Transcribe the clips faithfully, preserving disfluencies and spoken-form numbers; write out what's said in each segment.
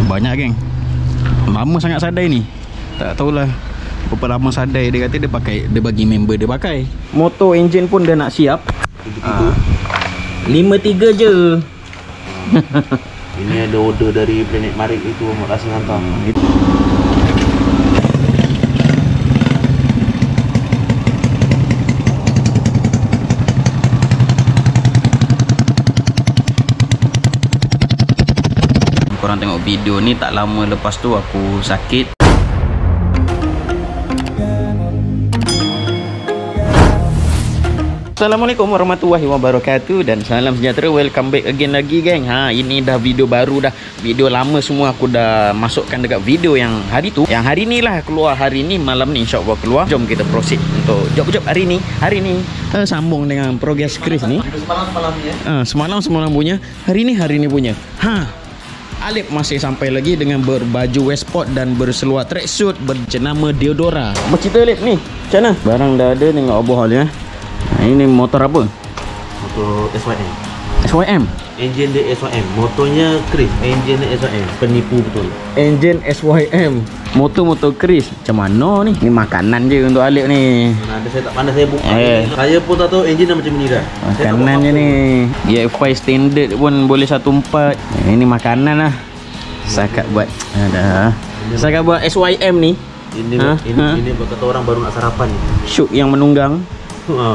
Banyak geng. Lama sangat sadai ni. Tak tahulah berapa lama sadai. Dia kata dia pakai, dia bagi member dia pakai. Motor enjin pun dah nak siap. Ah. lima tiga je. Ini ada order dari Planet Marik itu, Mak Rasim hantar. Hmm, gitu. Korang tengok video ni tak lama lepas tu aku sakit. Assalamualaikum warahmatullahi wabarakatuh dan salam sejahtera. Welcome back again lagi geng. Ha, ini dah video baru dah. Video lama semua aku dah masukkan dekat video yang hari tu. Yang hari ni lah keluar, hari ni malam ni insya-Allah keluar. Jom kita proceed untuk job-job hari ni. Hari ni uh, sambung dengan progress Chris ni. Semalam-semalam punya. Ah, semalam-semalam punya. Hari ni hari ni punya. Ha. Alip masih sampai lagi dengan berbaju Westport dan berseluar tracksuit berjenama Deodora. Bercerita Alip ni, macam mana? Barang dah ada, tengok overhaul ya. Nah, ini motor apa? Motor S Y M. S Y M? Enjin dia S Y M. Motornya Chris. Enjin dia S Y M. Penipu betul. Enjin S Y M. Motor-motor Chris. Macam mana ni? Ni makanan je untuk Alip ni. Mana ada saya tak pandai saya buka. Eh. Saya pun tak tahu enjin dah macam ni dah. Makanan je ni. E F I standard pun boleh satu empat. Ini makanan lah. Sakat buat. Ada. Sakat buat S Y M ni. Ini ha? ini Ha? ini kata orang baru nak sarapan ni. Syuk yang menunggang. Ha.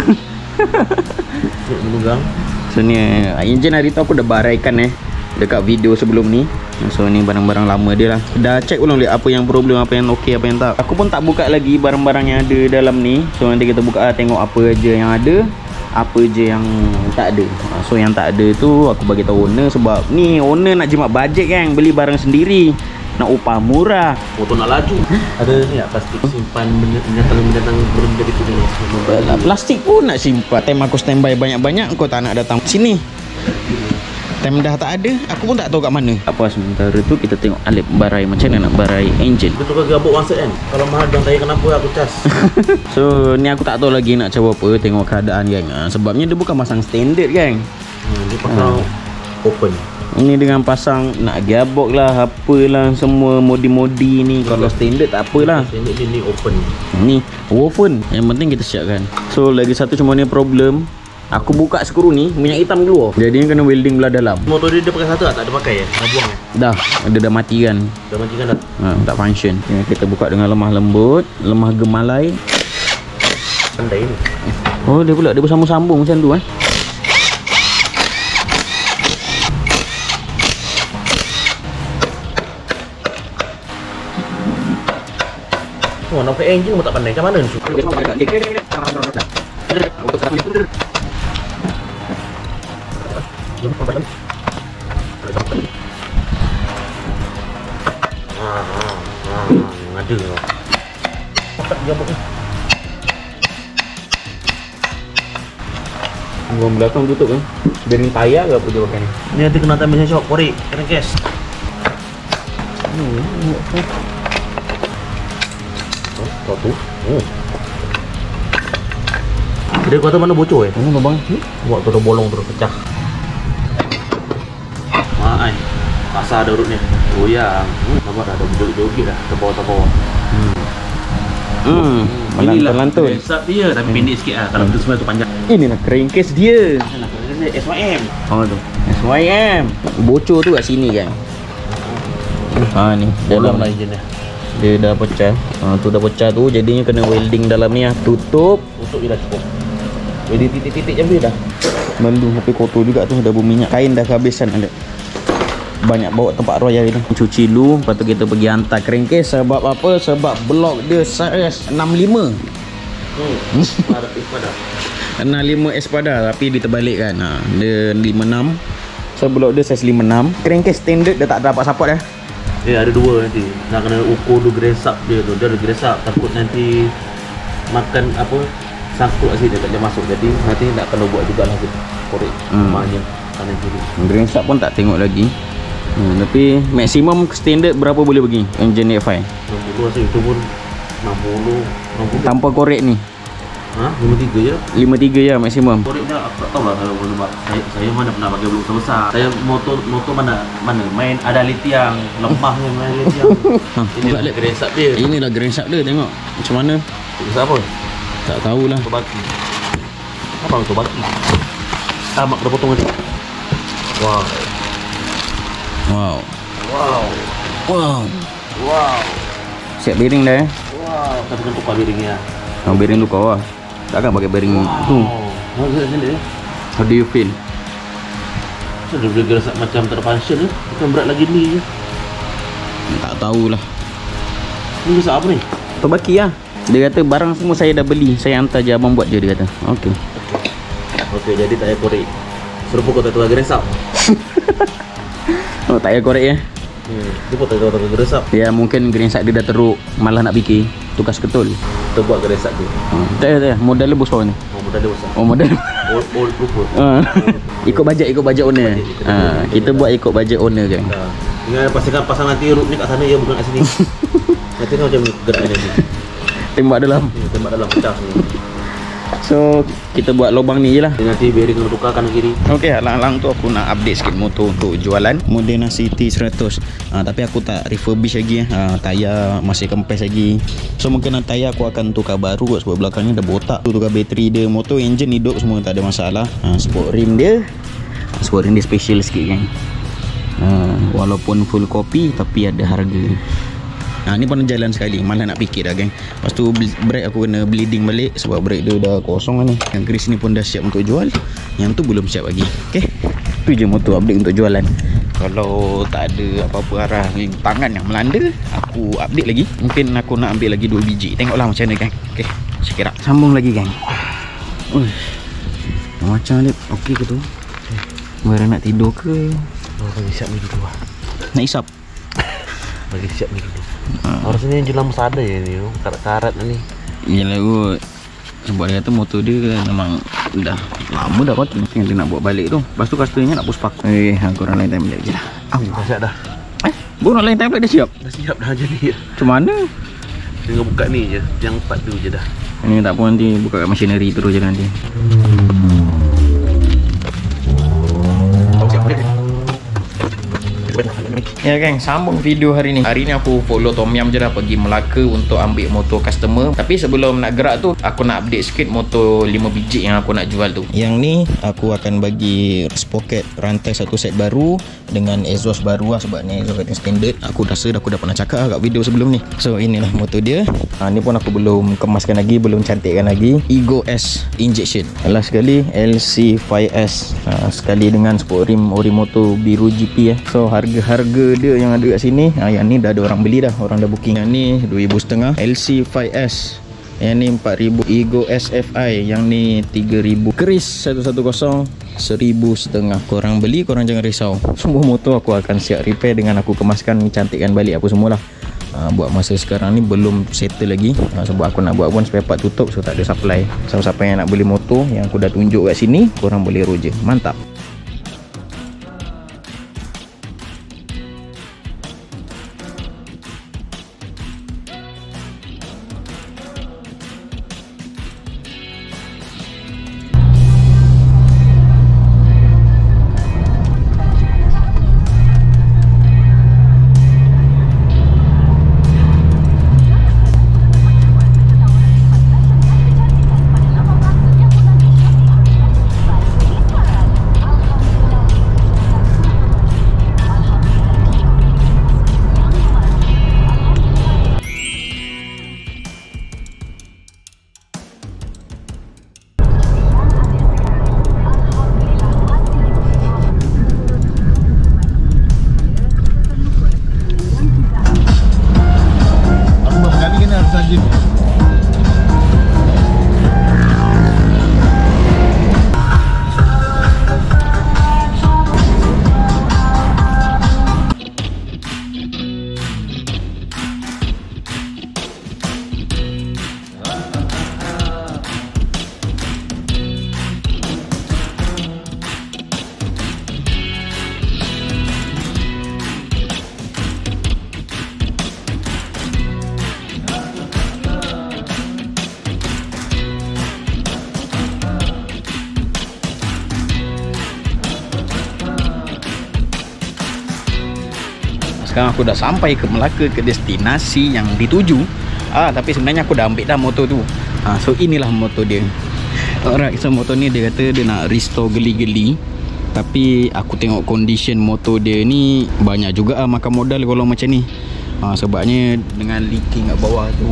Syuk menunggang. So ni enjin hari tu aku dah baraikan eh dekat video sebelum ni. So ni barang-barang lama dia lah. Dah check ulang lihat apa yang problem, apa yang okey, apa yang tak. Aku pun tak buka lagi barang-barang yang ada dalam ni. So nanti kita buka tengok apa aja yang ada, apa je yang tak ada. So yang tak ada tu aku bagi tahu owner sebab ni owner nak jimat bajet kan, beli barang sendiri. Nak upah murah. Motor nak laju. Ada ni tak plastik simpan binatang-binatang benda gitu ni. Plastik pun nak simpan. Time aku standby banyak-banyak, kau tak nak datang sini. Time dah tak ada, aku pun tak tahu kat mana. Apa sementara tu kita tengok Alip barai macam mana nak barai enjin. Kita tukar gabuk wangset kan. Kalau mahal jangan tanya kenapa aku cas. So ni aku tak tahu lagi nak cara apa, tengok keadaan kan. Ha, sebabnya dia bukan pasang standard kan. Hmm, dia pasang ha. open. Ini dengan pasang nak gearbox lah, apalah semua modi-modi ni. Kalau standard tak apalah. Standard dia ni open. Ni open. Yang penting kita siapkan. So lagi satu cuma ni problem. Aku buka skru ni, minyak hitam keluar. Jadinya kena welding belah dalam. Motor dia dia pakai satu tak? Tak ada pakai ya? Dah buang ya? Dah, dia dah mati kan. Dah mati kan dah? Ha, tak function. Ya, kita buka dengan lemah lembut, lemah gemalai. Pandai ni. Oh, dia pula dia bersambung-sambung macam tu eh. Oh, nak pakai enjin pun tak pandai. Macam mana ni? Ah, ah, ah, ada. Cepat dia buat ni. Gua belakang tutup kan. Bearing tayar ke apa dia pakai ni? Ni nanti kena tambah shock, korek, kena gas. Hmm, Oh, kau tu. Oh. Dia kata mana bocor eh? oh bang. Hmm? Buat tu dah bolong terus pecah. Mak ai. Pasar ada urut ni. Oh ya. Hmm. Nampak dah ada joget-joget dah ke bawah-bawah. Hmm. Hmm. Melantun-lantun. Resap dia tapi hmm. pendek sikit lah. Kalau tu semua tu panjang. Inilah crankcase dia. Ini S Y M. Oh tu. S Y M. Bocor tu kat sini kan. Ha ni Dalam lah enjin dia. Dia dah pecah. Ha tu dah pecah tu jadinya kena welding dalam ni lah. Tutup. Tutup je dah cukup. Jadi titik-titik je boleh dah. Melu tapi kotor juga tu, dah berminyak. Kain dah kehabisan ada. Banyak bawa tempat royal ni. Cuci dulu, lepas tu kita pergi hantar crankcase. Sebab apa? Sebab blok dia saiz enam lima. Hmm. Ada Espada. enam lima Espada tapi diterbalik kan. Ha, dia lima enam. So blok dia saiz lima enam. Crankcase standard dia tak dapat support dah. Eh ada dua nanti. Nak kena ukur dulu gresap dia tu. Dia ada gresap, takut nanti makan apa sangkut kat sini dia tak boleh masuk. Jadi nanti nak kena buat jugalah tu. Korek Hmm. rumahnya kanan kiri. Green Shark pun tak tengok lagi. Hmm, tapi maksimum standard berapa boleh pergi enjin E F I? enam puluh rasa itu pun enam puluh, enam puluh. Tanpa korek ni. Hah? lima tiga je. lima tiga ya maksimum. Koriknya aku tak tahu lah kalau sebab saya, saya mana pernah pakai belum besar. Saya motor motor mana mana main ada litiang, lemahnya main litiang. Ha, Ini lah geresak dia. inilah geresak dia, tengok macam mana. Geresak apa? Tak tahulah. Motor baki. Apa motor baki? Tamak dah potong aja. Wow. Wow. Wow. Wow. Wow. Siap bearing dah eh. Wow. Tapi kan tukar bearingnya. Oh, bearing tu kau lah. Takkan pakai bearing tu. Oh, gerak sini. How do you feel? Sudah boleh gerak macam terfunction ni. Bukan berat lagi ni je. Tak tahulah. Ni gerak apa ni? Tu baki lah. Dia kata barang semua saya dah beli. Saya hantar je abang buat je, dia kata. Okey. Okey, jadi tak payah korek. Suruh pukul tak tukar geresak. Oh, tak payah korek ya. Hmm, dia pun tak tukar geresak. Ya, mungkin geresak dia dah teruk. Malah nak fikir. Tukar seketul. Kita buat geresak tu. Hmm. Tak payah, tak payah. Modal dia besar ni. Oh, modal dia besar. Oh, modal. Old, old rumput. Ah. Ikut bajet, ikut bajet owner. Ha, kita buat ikut bajet owner kan. Dah. Ingat pastikan pasang nanti root ni kat sana ya, bukan kat sini. Nanti kan macam gerak ni nanti. Tembak dalam. Hmm, tembak dalam pecah ni. So, kita buat lubang ni je lah. Jadi nanti bearing kena tukar kanan kiri. Okey, alang-alang tu aku nak update sikit motor untuk jualan Modena C T seratus. Ha, tapi aku tak refurbish lagi eh. Ha, tayar masih kempes lagi. So mungkin tayar aku akan tukar baru sebab belakangnya dah botak. Tu tukar bateri dia, motor engine hidup semua tak ada masalah. Ha, sport rim dia. Sport rim dia special sikit kan. Ha, walaupun full copy tapi ada harga. Ha, ni pun jalan sekali, malah nak fikir dah geng. Lepas tu brake aku kena bleeding balik sebab brake dia dah kosong lah ni. Yang grease ni pun dah siap untuk jual. Yang tu belum siap lagi. Okay, tu je motor update untuk jualan. Kalau tak ada apa-apa arah tangan yang melanda, aku update lagi. Mungkin aku nak ambil lagi dua biji. Tengoklah macam mana geng. Okay, check it out. Sambung lagi geng. Uish, macam ni okey ke tu? Mereka nak tidur ke? Oh, bagi siap ni dulu lah. Nak isap? Bagi siap ni dulu. Ha. Orang sini yang jual musada ya ni, karat-karat ni. Yalah kot. Sebab dia kata motor dia memang dah lama dah pakai. Yang dia nak buat balik tu. Lepas tu customernya nak push park. Eh, aku orang lain time balik je lah. Au, dah siap dah. Eh, baru lain time balik dah siap? Dah siap dah jadi. Macam mana? Tinggal buka ni je. Yang empat tu je dah. Ini tak pun nanti buka kat machinery terus je nanti. Ya geng, sambung video hari ni. Hari ni aku follow Tom Yam je dah, pergi Melaka untuk ambil motor customer. Tapi sebelum nak gerak tu, aku nak update sikit motor lima biji yang aku nak jual tu. Yang ni aku akan bagi sprocket rantai satu set baru dengan exhaust baru lah, sebab ni exhaust yang standard. Aku rasa aku dah pernah cakap lah kat video sebelum ni. So inilah motor dia. Ha, ni pun aku belum kemaskan lagi, belum cantikkan lagi. Ego S injection. Last sekali L C lima S. Ha, sekali dengan sport rim Orimoto biru G P eh. So harga-harga dia yang ada kat sini, ha, yang ni dah ada orang beli dah, orang dah booking. Yang ni dua ribu setengah L C lima S, yang ni empat ribu. Ego S F I yang ni tiga ribu. Keris seratus sepuluh seribu setengah. Korang beli, korang jangan risau. Semua motor aku akan siap repair dengan aku kemaskan, cantikkan balik apa semualah. Ha, buat masa sekarang ni belum settle lagi, ha, sebab aku nak buat pun spare part tutup, so tak ada supply. Siapa-siapa yang nak beli motor yang aku dah tunjuk kat sini, korang boleh roger. Mantap. Sekarang aku dah sampai ke Melaka, ke destinasi yang dituju. Ah, tapi sebenarnya aku dah ambil dah motor tu. Ah, so inilah motor dia. Alright, so motor ni dia kata dia nak restore geli-geli. Tapi aku tengok condition motor dia ni banyak juga ah makan modal kalau macam ni. Ah, sebabnya dengan leaking kat bawah tu.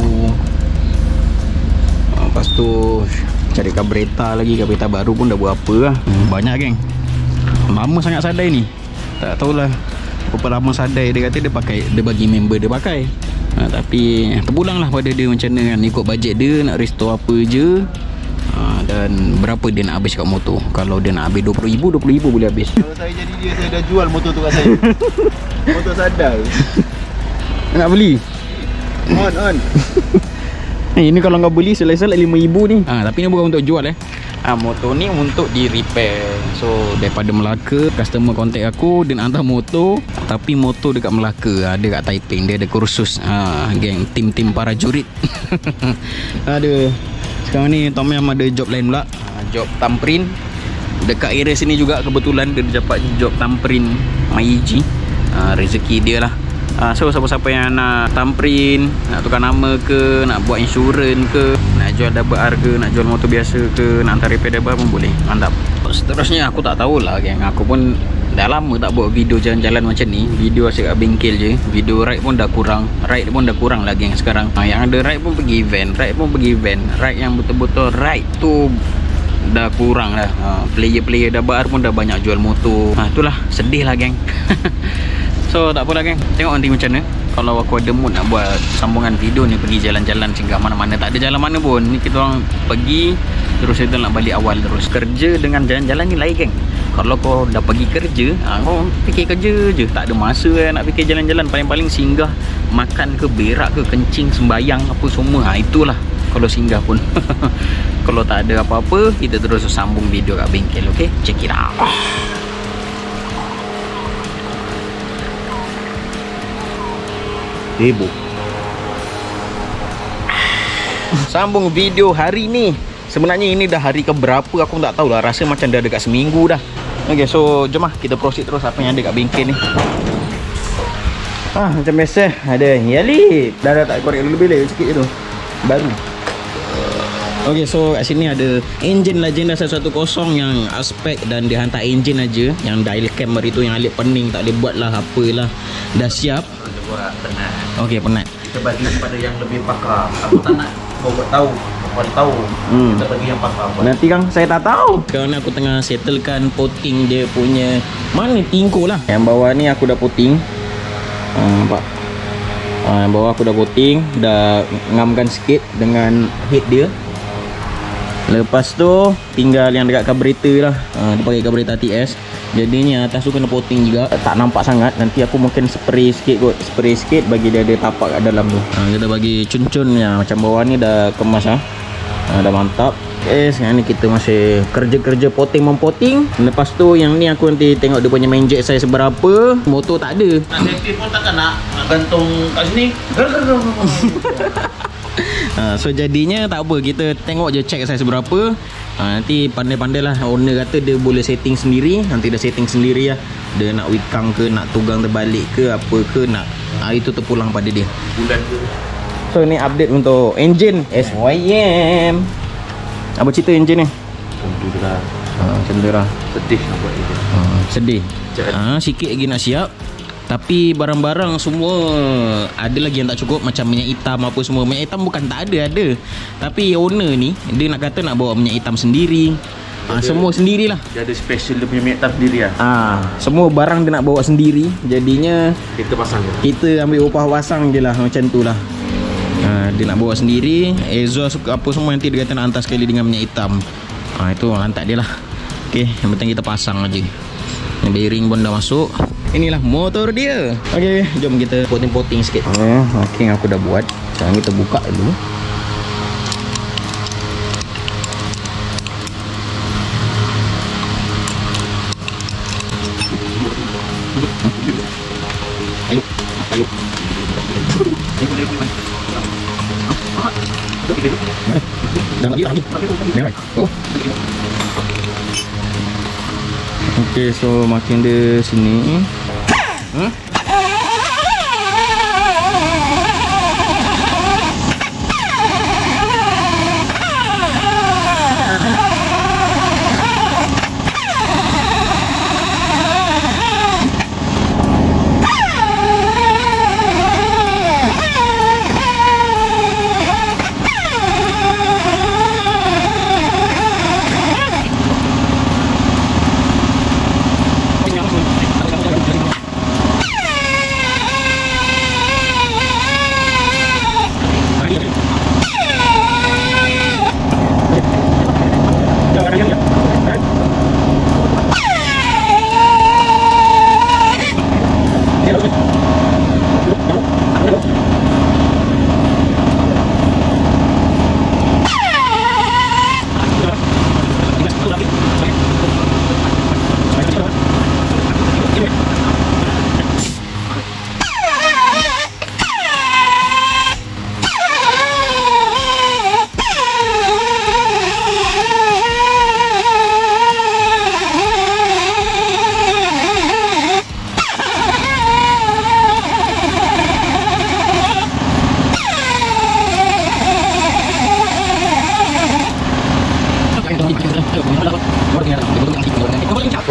Ah, lepas tu cari carburetor lagi, carburetor baru pun dah berapa lah. Hmm, banyak geng. Lama sangat sadai ni. Tak tahulah berapa lama sadai. Dia kata dia pakai, dia bagi member dia pakai. Ha, tapi terpulang lah pada dia macam mana kan, ikut bajet dia nak restore apa je. Ha, dan berapa dia nak habis kat motor. Kalau dia nak habis dua puluh ribu, dua puluh ribu boleh habis. Kalau saya jadi dia, saya dah jual motor tu kat saya. Motor sadar. Nak beli? On on. Eh, ini kalau kau beli selai-selai lima ribu ni. Ha, tapi ni bukan untuk jual eh. Ha, motor ni untuk di repair. So daripada Melaka, customer contact aku, dia nak hantar motor. Tapi motor dekat Melaka, ada kat Taiping. Dia ada kursus ha, geng, tim-tim para jurid. Ada. Sekarang ni Tom Yam ada job lain pula, ha, job thumbprint. Dekat area sini juga kebetulan dia dapat job thumbprint Maiji. Ha, rezeki dia lah. Uh, so siapa-siapa yang nak thumbprint, nak tukar nama ke, nak buat insurans ke, nak jual double R ke, nak jual motor biasa ke, nak hantar repair double pun boleh. Mantap. Seterusnya aku tak tahulah geng. Aku pun dah lama tak buat video jalan-jalan macam ni. Video asyik kat bengkel je. Video ride pun dah kurang. Ride pun dah kurang lah geng sekarang. uh, Yang ada ride pun pergi event. Ride pun pergi event. Ride yang betul-betul ride tu dah kurang lah. uh, Player-player double R pun dah banyak jual motor. uh, Itulah, sedih lah geng. So tak apalah geng, tengok nanti macam mana. Kalau aku ada mood nak buat sambungan video ni, pergi jalan-jalan singgah mana-mana. Tak ada jalan mana pun, ni kita orang pergi terus kita nak balik awal terus. Kerja dengan jalan-jalan ni lain geng. Kalau kau dah pergi kerja, ha, kau fikir kerja je, tak ada masa eh, nak fikir jalan-jalan. Paling-paling singgah makan ke, berak ke, kencing, sembayang apa semua. ha, Itulah kalau singgah pun. Kalau tak ada apa-apa, kita terus sambung video kat bengkel. Okay, check it out. Heboh. Sambung video hari ni. Sebenarnya ini dah hari ke berapa aku tak tahulah. Rasa macam dah dekat seminggu dah. Okay, so jom lah kita proceed terus apa yang ada kat bengkel ni. Ah, macam biasa ada Yali. Dah dah tak korek lebih lebih sikit je tu. Baru. Okay, so kat sini ada enjin Legenda seratus sepuluh yang aspek dan dia hantar enjin aja. Yang dial cam itu yang alik pening, tak boleh buat lah apalah. Dah siap. Buat penat. Okey, penat. Kita bagi kepada yang lebih pakar. Aku tak nak kau buat tahu, kau tahu. Hmm. Kita bagi yang pakar. Nanti Kang, saya tak tahu. Sekarang ni aku tengah settlekan potting dia punya. Mana tingko lah. Yang bawah ni aku dah potting. Ha, nampak. Ha, yang bawah aku dah potting, dah ngamkan sikit dengan head dia. Lepas tu tinggal yang dekat carburetor lah. Ha, dia pakai carburetor T S. Jadinya atas tu kena potting juga. Tak nampak sangat. Nanti aku mungkin spray sikit kot. Spray sikit bagi dia ada tapak kat dalam tu. Ha, kita bagi cun-cun ya. Macam bawah ni dah kemas lah. Ha, dah mantap. Okay, sekarang ni kita masih kerja-kerja potting mempoting. Lepas tu yang ni aku nanti tengok dia punya main jack saya seberapa. Motor tak ada. Nak safety pun takkan nak, nak gantung kat sini. Ha, so jadinya tak apa, kita tengok je check saiz berapa. ha, Nanti pandai-pandai lah. Owner kata dia boleh setting sendiri. Nanti dia setting sendiri lah. Dia nak wikang ke, nak tugang terbalik ke, apa ke nak, ha, itu terpulang pada dia. Bulan tu. So ni update untuk engine S Y M. Apa cerita engine ni? Macam tu lah. Ha, macam tu lah. Sedih nak buat ini. ha, Sedih. Jangan. ha, Sikit lagi nak siap. Tapi barang-barang semua ada lagi yang tak cukup. Macam minyak hitam apa semua. Minyak hitam bukan tak ada, ada. Tapi owner ni dia nak kata nak bawa minyak hitam sendiri. ha, Semua sendirilah. Dia ada special dia punya minyak hitam sendiri lah. ha, Semua barang dia nak bawa sendiri. Jadinya Kita pasang je. kita ambil upah pasang je lah. Macam tu lah. ha, Dia nak bawa sendiri. Exhaust apa semua nanti dia kata nak hantar sekali dengan minyak hitam. ha, Itu lantak dia lah. Okay, yang penting kita pasang aja. Bearing pun dah masuk. Inilah motor dia. Okay, jom kita potting-potting sikit. Oh, okay, aku dah buat. Sekarang kita buka dulu. Ayo, ayo. Dah lagi, lagi. Oh. Okay, so makin dia sini. Hmm?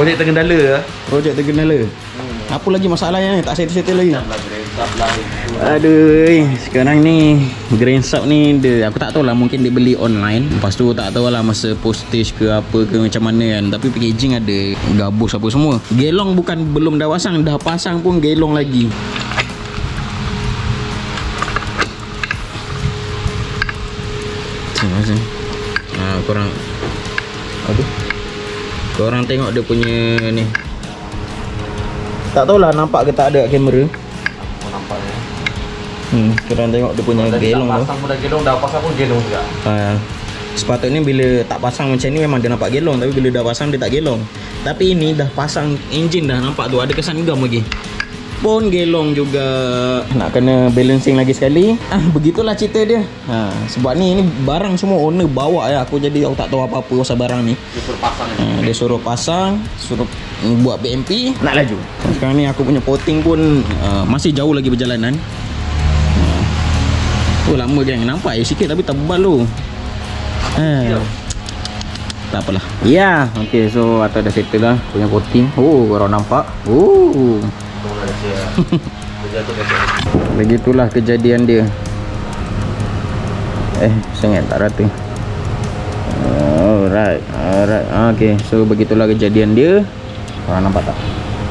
Projek tergendala lah. Projek tergendala. Hmm. Apa lagi masalahnya ni? Tak settle-settle lagi. Lah geresap lah itu. Aduh, sekarang ni Grain Shop ni dia, aku tak tahu lah, mungkin dia beli online. Lepas tu tak tahu lah masa postage ke apa ke macam mana kan. Tapi packaging ada gabus apa semua. Gelong bukan belum dah pasang, dah pasang pun gelong lagi. Terima kasih. Ha, korang aduh. Korang tengok dia punya ni. Tak tahulah nampak ke tak ada kat kamera. Aku nampaknya. Hmm, korang tengok dia punya Kalau gelong tak tu. pasang pun dah gelong, dah pasang pun gelong juga. Ha, sepatutnya bila tak pasang macam ni memang dia nampak gelong, tapi bila dah pasang dia tak gelong. Tapi ini dah pasang enjin dah, nampak tu ada kesan gam lagi. Pun gelong juga. Nak kena balancing lagi sekali. Ah, begitulah cerita dia. Ha, sebab ni ini barang semua owner bawa ya. Aku jadi aku tak tahu apa-apa pasal barang ni. Dia suruh pasang ni. Ha, dia suruh pasang, suruh buat B M P, nak laju. Sekarang ni aku punya potting pun uh, masih jauh lagi perjalanan. Oh lama geng, nampak ya sikit tapi tebal tu. Eh. Tak apalah. Ya, yeah. Okey, so atau dah settle lah punya coating. Oh, korang nampak. Oh. Begitulah kejadian dia. Eh, sangat tak rata. Alright, alright. Okey, so begitulah kejadian dia. Korang nampak tak?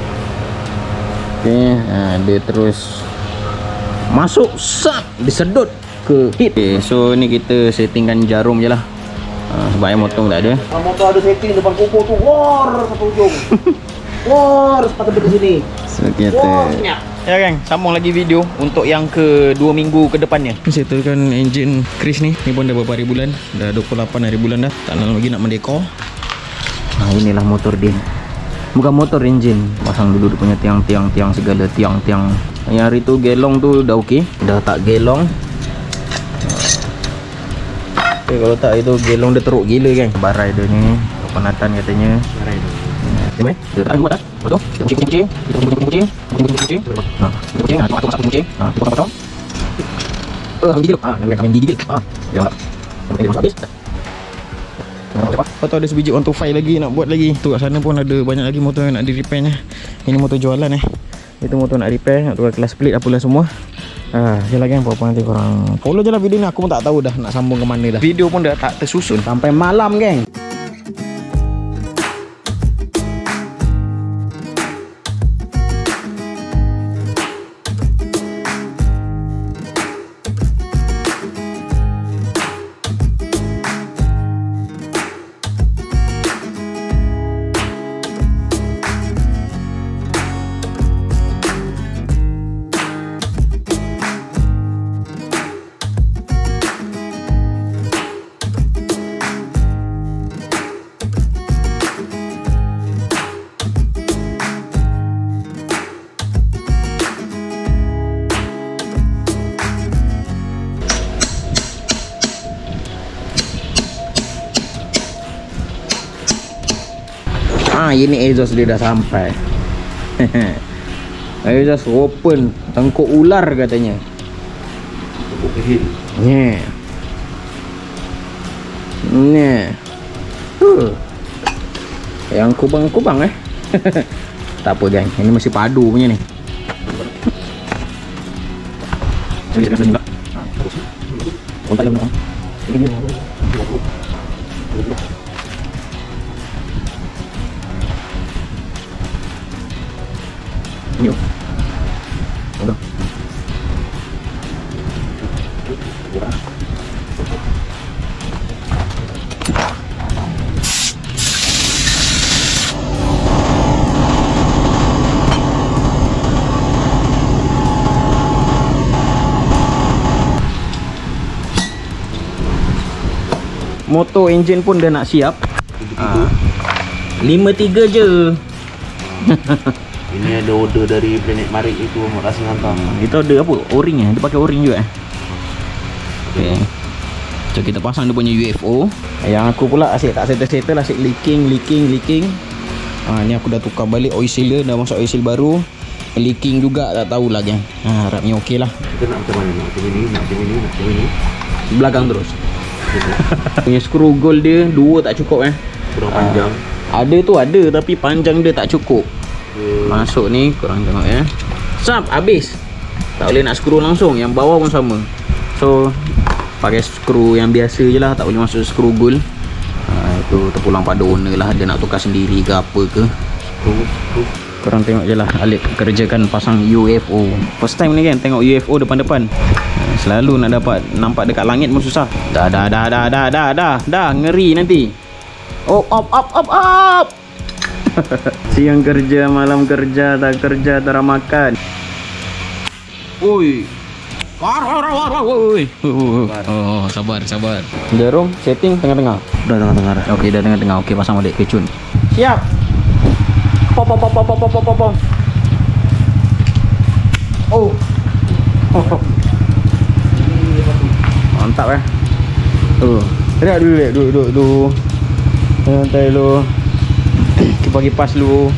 Okey, ha, dia terus masuk, sap, disedut ke hit. Okay, so ni kita settingkan jarum je lah. Ha, sebab yang motong tak ada. Kalau motor ada setting depan kuku tu, war satu ujung. War sepatutnya ke sini. So kita ya gang, sambung lagi video untuk yang ke dua minggu ke depannya. Settlekan enjin Chris ni. Ni pun dah beberapa hari bulan. Dah dua puluh lapan hari bulan dah. Tak lama lagi nak mendekor. Nah, inilah motor dia. Bukan motor, enjin. Pasang dulu dia punya tiang-tiang-tiang segala tiang-tiang. Yang hari tu gelong tu dah okey. Dah tak gelong. Okay, kalau tak itu gelong dia teruk gila kan. Barai dia ni penatan katanya. Barai dia. Okey, kita tak buat dah. Betul? Kita kucing-kucing, kita kucing-kucing, kucing-kucing. Ha, kucing, ha, tu masak kucing. Ha, tu potong-potong. Eh, gigil. Ha, nak kami gigil. Ha, ya. Sampai dia masak habis. Lepas tu ada sebiji one two five lagi nak buat lagi. Tu kat sana pun ada banyak lagi motor yang nak di repairnya. Ini motor jualan eh. Itu motor nak repair, nak tukar kelas plate apalah semua. Ah, je lagi apa-apa nanti korang follow je lah video ni. Aku pun tak tahu dah nak sambung ke mana dah. Video pun dah tak tersusun sampai malam geng. Ah, ini exhaust dia dah sampai. Exhaust open, tengkuk ular katanya. Tengkuk kehil. Ni. Ni. Huh. Yang kubang-kubang eh. Tak apa gang, ini masih padu punya ni. Ini kita sini. Kontak dia. Ini dia. Yuk. Udah. Motor enjin pun dah nak siap. Ha. lima tiga je. Ini ada order dari Planet Marik itu, mak kasih hantar. Hmm, itu ada apa? O-ring eh? Dia pakai o-ring juga eh? Okay. So kita pasang dia punya U F O. Yang aku pula asyik tak settle-settle, asyik leaking, leaking, leaking. Ha, ni aku dah tukar balik oil sealer, dah masuk oil seal baru. Leaking juga tak tahulah kan. Ha, harapnya okey lah. Kita nak macam mana? Nak macam ini, nak macam ini, nak macam ini. Belakang terus. Punya screw gold dia dua tak cukup eh. Kurang panjang. Ha, Ada tu ada, tapi panjang dia tak cukup. Masuk ni, korang tengok ya. Sap, habis. Tak boleh nak skru langsung, yang bawah pun sama. So pakai skru yang biasa je lah, tak boleh masuk skru gold. Ha, itu terpulang pada owner lah, dia nak tukar sendiri ke apa ke. Skru, skru. Korang tengok je lah Alip kerjakan pasang U F O. First time ni kan tengok U F O depan-depan. Selalu nak dapat nampak dekat langit pun susah. Dah dah dah dah dah dah dah dah ngeri nanti. Oh, up up up up. Siang kerja, malam kerja, tak kerja, tak makan. Oi. War war war war. Oi. Oh, sabar sabar. Jarum setting tengah-tengah. Dah tengah-tengah dah. Okey, dah tengah-tengah. Okey, pasang balik kecun. Siap. Pop pop pop pop pop pop pop. Oh. Mantap eh. Tu. Rehat dulu, rehat dulu, duduk dulu. Santai dulu. Kita bagi pas dulu.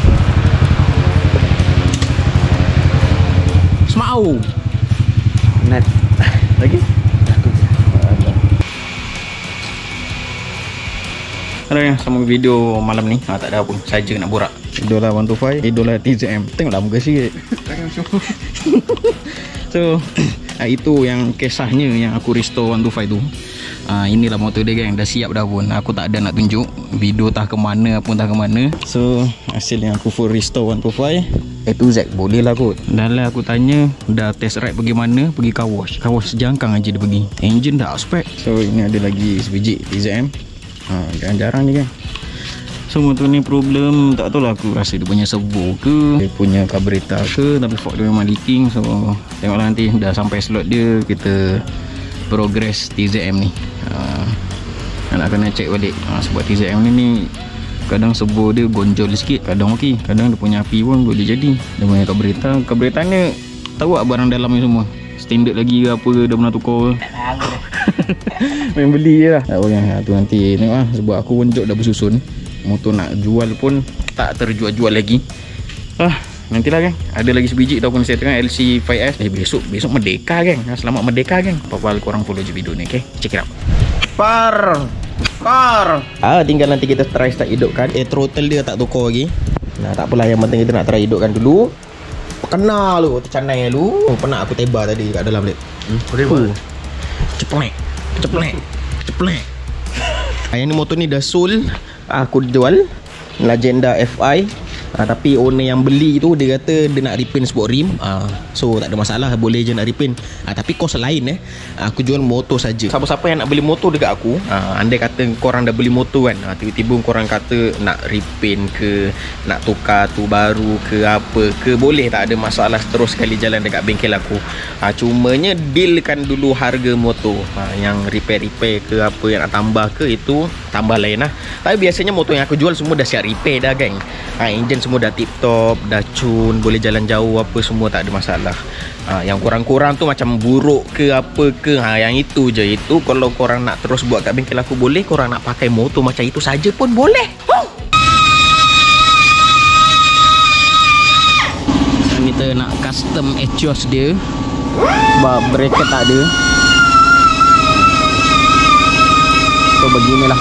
Semau. Net. Lagi? Hello ya, sambung video malam ni. Ah, tak ada apa, saja nak borak. Idola one two five, idola T Z M. Tengoklah muka sikit. So, ah, itu yang kisahnya yang aku restore one two five tu. Ah, inilah motor dia geng, dah siap dah pun. Aku tak ada nak tunjuk video tah ke mana pun tah ke mana. So, hasil yang aku full restore one two five A to Z boleh lah kot. Dan lah aku tanya, dah test ride pergi mana? Pergi car wash. Car wash sejangkang aja dia pergi. Engine dah spec. So, ini ada lagi sebiji T Z M. Ha, jarang-jarang je kan. So motor ni problem, tak tahu lah, aku rasa dia punya servo ke, dia punya carburetor ke, tapi fault dia memang leaking. So tengoklah nanti dah sampai slot dia, kita progress T Z M ni. ha, Nak kena check balik. ha, Sebab T Z M ni ni kadang servo dia gonjol sikit, kadang okey, kadang dia punya api pun boleh jadi. Dia punya carburetor, carburetor ni tahu tak barang dalam ni semua standard lagi ke apa ke, dah pernah tukar. Main beli je lah. Tak boleh lah tu nanti tengok lah. Sebab aku pun jok dah bersusun. Motor nak jual pun tak terjual-jual lagi. Ah, nantilah kan. Ada lagi sebiji tau aku nak setting L C five S. Eh besok, besok Merdeka geng. Selamat Merdeka geng. Apa-apa korang follow je video ni, okay? Check it out. Par. Par. Ah, tinggal nanti kita try start hidupkan. Eh throttle dia tak tukar lagi. Nah, tak apalah, yang penting kita nak try hidupkan dulu. Kena lu, tercanai lu. Oh, penat aku tebal tadi kat dalam dia. Hmm, boleh. Ceplek. Ceplek. Ceplek. Yang ni motor ni dah sold. Aku jual Legenda F I. Ha, tapi owner yang beli tu dia kata dia nak repaint sport rim. ha, So tak ada masalah, boleh je nak repaint. ha, Tapi kos lain eh. Aku jual motor saja. Siapa-siapa yang nak beli motor dekat aku, ha, andai kata korang dah beli motor kan, ha, tiba-tiba korang kata nak repaint ke, nak tukar tu baru ke apa ke, boleh, tak ada masalah. Terus sekali jalan dekat bengkel aku. ha, Cumanya dealkan dulu harga motor. ha, Yang repair-repair ke apa yang nak tambah ke, itu tambah lain lah. Tapi biasanya motor yang aku jual semua dah siap repair dah geng. ha, Engine semua dah tip top, dah cun, boleh jalan jauh apa semua, tak ada masalah. ha, Yang kurang-kurang tu macam buruk ke apa ke, ha, yang itu je. Itu kalau korang nak terus buat kat bengkel aku boleh. Korang nak pakai motor macam itu saja pun boleh. Huh! Kita nak custom exhaust dia sebab bracket tak ada. So beginilah.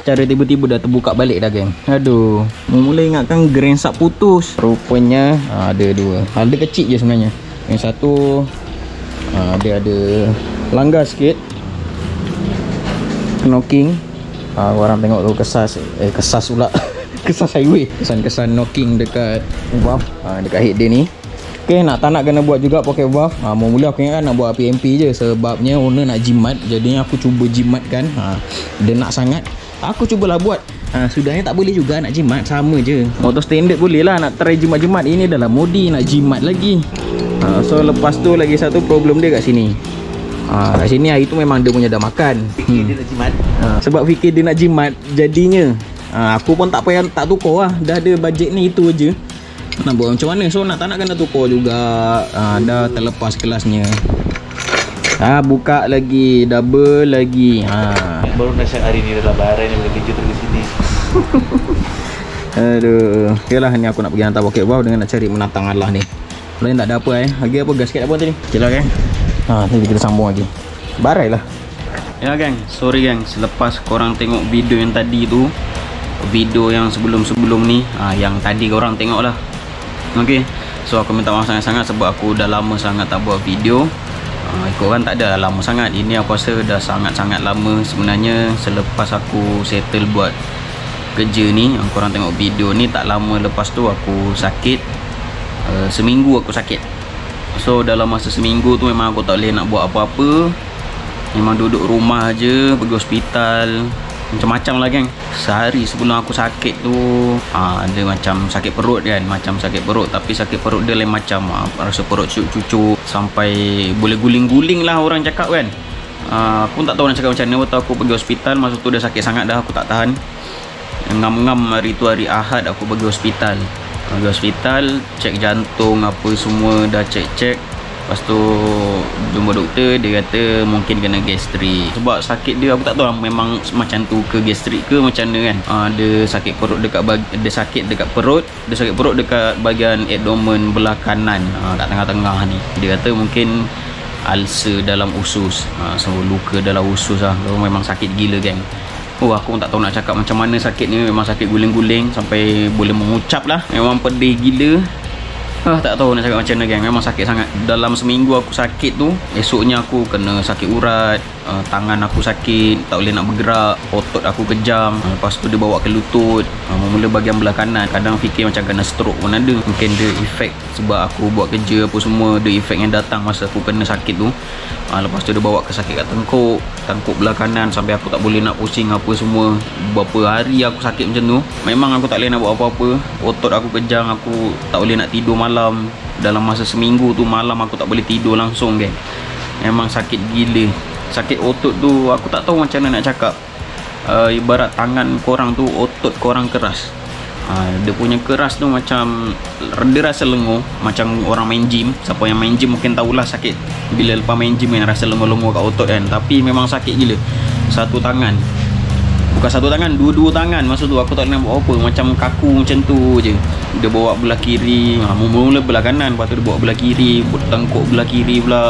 cara tiba-tiba dah terbuka balik dah geng. Aduh, mula ingatkan grensak putus. Rupanya ha, ada dua. Ada kecil je sebenarnya. Yang satu ha, dia ada langgar sikit. Knocking. Ha, orang tengok tu kesas. Eh kesas pula. Kesas highway. Kesan-kesan knocking dekat valve, ha, dekat head dia ni. Okay, nak tak nak kena buat juga pocket valve. Ha, mula-mula aku ingat kan nak buat P M P je. Sebabnya owner nak jimat. Jadinya aku cuba jimatkan. Ha, dia nak sangat, aku cubalah buat. Ha, sudahnya tak boleh juga nak jimat. Sama je. Motor standard boleh lah nak try jimat-jimat. Ini adalah modi nak jimat lagi. Ha, so lepas tu lagi satu problem dia kat sini. Ha, kat sini hari tu memang dia punya dah makan. Fikir dia nak jimat. Ha, sebab fikir dia nak jimat. Jadinya ha, aku pun tak payah tak tukar lah. Dah ada bajet ni itu aje. Nak buat macam mana? So nak tak nak kena tukar juga. ha, Dah terlepas kelasnya. Ha, buka lagi, double lagi. ha. Baru nak siap hari ni dalam barai ni boleh kerja terus sini. Aduh. Okay lah, ni aku nak pergi hantar pocket valve dengan nak cari menatang Allah ni. Lain tak ada apa eh. Lagi apa gasket apa tadi? Okay lah geng. Ha, nanti kita sambung lagi. Barai lah. Ya geng, sorry geng. Selepas korang tengok video yang tadi tu, video yang sebelum-sebelum ni, ha, yang tadi korang tengok lah. Okay, so aku minta maaf sangat-sangat sebab aku dah lama sangat tak buat video. uh, Korang tak ada lama sangat. Ini aku rasa dah sangat-sangat lama sebenarnya. Selepas aku settle buat kerja ni, yang korang tengok video ni, tak lama lepas tu aku sakit. uh, Seminggu aku sakit. So dalam masa seminggu tu memang aku tak boleh nak buat apa-apa. Memang duduk rumah je, pergi hospital, macam-macam lah geng. Sehari sebelum aku sakit tu, ha, ada macam sakit perut kan. Macam sakit perut, tapi sakit perut dia lain macam. ha, Rasa perut cucuk-cucuk sampai boleh guling-guling lah orang cakap kan. ha, Aku pun tak tahu nak cakap macam mana. Waktu aku pergi hospital, masa tu dah sakit sangat dah. Aku tak tahan. Ngam-ngam hari tu hari Ahad aku pergi hospital. Pergi hospital, cek jantung apa semua, dah cek-cek. Lepas tu jumpa doktor, dia kata mungkin kena gastrik. Sebab sakit dia aku tak tahu lah, memang macam tu ke gastrik ke macam mana kan. uh, Dia sakit perut dekat bag, dia sakit dekat perut, dia sakit perut dekat bahagian abdomen belah kanan, uh, kat tengah-tengah ni. Dia kata mungkin ulcer dalam usus. uh, So luka dalam usus lah. So, memang sakit gila geng. Oh, aku pun tak tahu nak cakap macam mana sakit ni. Memang sakit guling-guling sampai boleh mengucap lah. Memang pedih gila. Ah, tak tahu nak cakap macam mana geng. Memang sakit sangat. Dalam seminggu aku sakit tu, esoknya aku kena sakit urat, uh, tangan aku sakit, tak boleh nak bergerak, otot aku kejam. uh, Lepas tu dia bawa ke lutut, uh, mula bahagian belah kanan. Kadang fikir macam kena stroke pun ada. Mungkin dia efek sebab aku buat kerja apa semua. Dia efek yang datang masa aku kena sakit tu. uh, Lepas tu dia bawa ke sakit kat tengkuk, tengkuk belah kanan, sampai aku tak boleh nak pusing apa semua. Berapa hari aku sakit macam tu. Memang aku tak boleh nak buat apa-apa. Otot aku kejang, aku tak boleh nak tidur malam. Dalam masa seminggu tu malam aku tak boleh tidur langsung geng. Memang sakit gila. Sakit otot tu aku tak tahu macam mana nak cakap. uh, Ibarat tangan korang tu, otot korang keras. uh, Dia punya keras tu macam dia rasa lenguh. Macam orang main gym. Siapa yang main gym mungkin tahulah sakit bila lepas main gym yang rasa lenguh-lenguh kat otot kan. Tapi memang sakit gila. Satu tangan, bukan satu tangan, dua-dua tangan. Masa tu aku tak boleh nak buat apa. Macam kaku macam tu je. Dia bawa belah kiri, ha, mula-mula belah kanan, lepas tu dia bawa belah kiri, tengkuk belah kiri pula.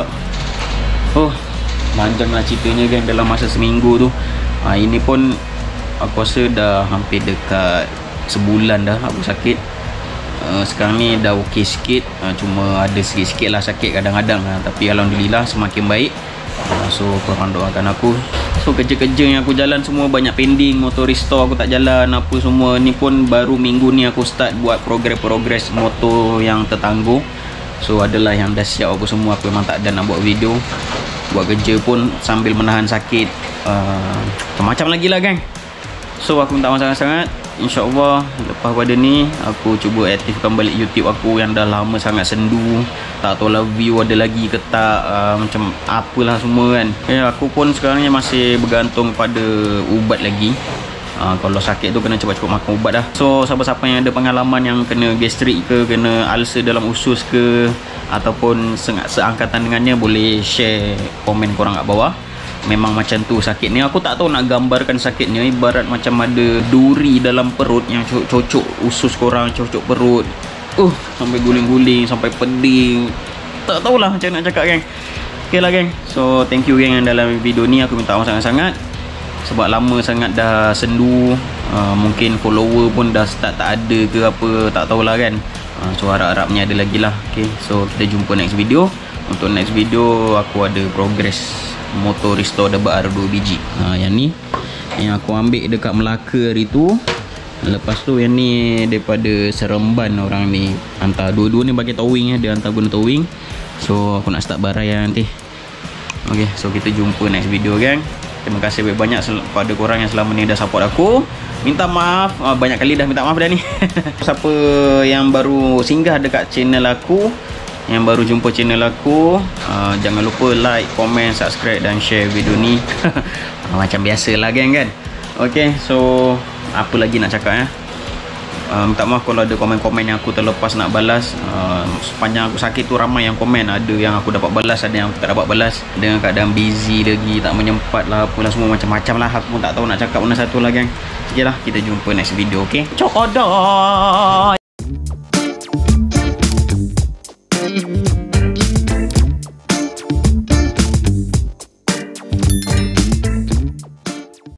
Oh, panjang lah ceritanya kan dalam masa seminggu tu. ha, Ini pun aku rasa dah hampir dekat sebulan dah aku sakit. uh, Sekarang ni dah okey sikit. uh, Cuma ada sikit-sikit lah sakit kadang-kadang. ha, Tapi Alhamdulillah semakin baik. uh, So korang doakan aku. So kerja-kerja yang aku jalan semua banyak pending. Motor restore aku tak jalan apa semua. Ni pun baru minggu ni aku start buat progress-progress motor yang tertangguh. So adalah yang dah siap apa semua. Aku memang tak ada nak buat video. Buat kerja pun sambil menahan sakit. uh, Macam-macam lagi lah geng. So aku minta maaf sangat-sangat. InsyaAllah lepas pada ni aku cuba aktifkan balik YouTube aku yang dah lama sangat sendu. Tak tahu lah view ada lagi ke tak, uh, macam apalah semua kan. eh, Aku pun sekarang ni masih bergantung pada ubat lagi. uh, Kalau sakit tu kena cepat-cepat makan ubat dah. So siapa-siapa yang ada pengalaman yang kena gastrik ke, kena ulcer dalam usus ke, ataupun seangkatan dengannya, boleh share komen korang kat bawah. Memang macam tu sakit ni. Aku tak tahu nak gambarkan sakitnya. Ibarat macam ada duri dalam perut yang cocok usus korang, cocok perut. Uh, sampai guling-guling, sampai pedih. Tak tahulah macam nak cakap geng. Okay lah geng. So thank you geng yang dalam video ni aku minta maaf sangat-sangat. sebab lama sangat dah sendu. uh, Mungkin follower pun dah start tak ada ke apa, tak tahulah kan. uh, So harap-harapnya ada lagi lah. Okay, so kita jumpa next video. Untuk next video aku ada progress motor restore double R dua biji. uh, Yang ni yang aku ambil dekat Melaka hari tu. Lepas tu yang ni daripada Seremban orang ni hantar. Dua-dua ni bagi towing ya. Dia hantar guna towing. So aku nak start barai nanti. Okay, so kita jumpa next video gang. Terima kasih banyak kepada korang yang selama ni dah support aku. Minta maaf, uh, banyak kali dah minta maaf dah ni. Siapa yang baru singgah dekat channel aku, yang baru jumpa channel aku, uh, jangan lupa like, komen, subscribe dan share video ni. Macam biasa lah gang kan. Okay, so apa lagi nak cakap ya. uh, Minta maaf kalau ada komen-komen yang aku terlepas nak balas. uh, Sepanjang aku sakit tu ramai yang komen. Ada yang aku dapat balas, ada yang aku tak dapat balas. Dengan keadaan busy lagi, tak menyempat lah, apalah semua macam-macam lah. Aku pun tak tahu nak cakap mana satu lah gang. Okay lah, kita jumpa next video. Okay, cokodoi.